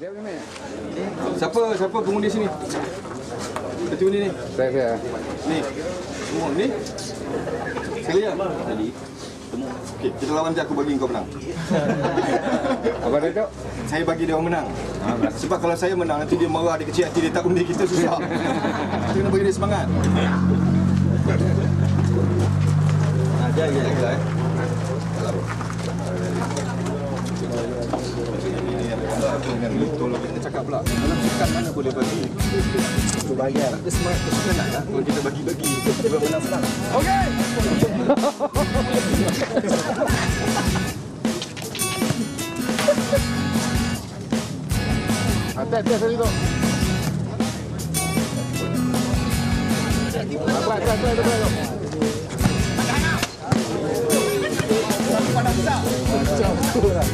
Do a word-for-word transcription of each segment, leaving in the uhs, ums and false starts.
Siapa siapa pengundi sini? Ketua ni ni. Saya saya. Ni. Semua ni. Sekali ya. Jadi. Okey, kita lawan je, aku bagi kau menang. Apa dia tu? Saya bagi dia orang menang. Ha, sebab kalau saya menang nanti dia marah, dia kecil hati, dia tak undi kita, susah. Kita kena bagi dia semangat. Ajar je jaga eh. Dengan betul kita cakap pula. Dalam sukan mana boleh bagi? Tu bayar. Tak ada semangat kesukanan lah. Kalau kita bagi-bagi, kita menang-menang. Okey. Atas atas tadi tu. Apa atas atas tu tu. Panas tak? Jauh lah.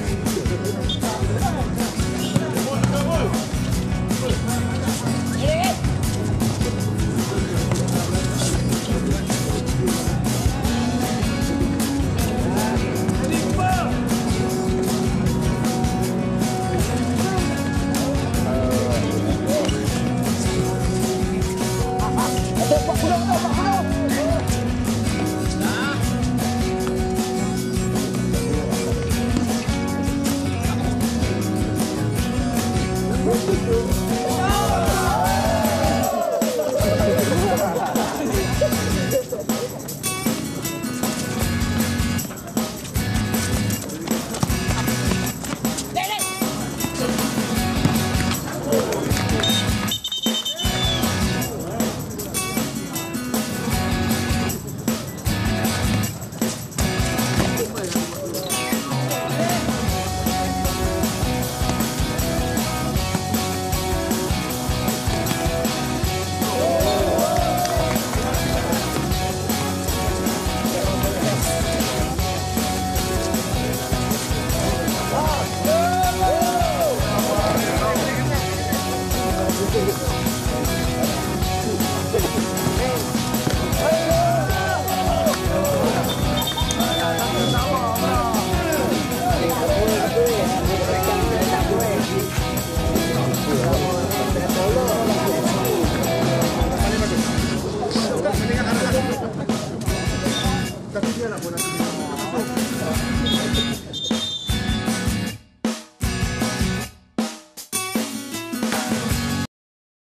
Tapi dia nak buat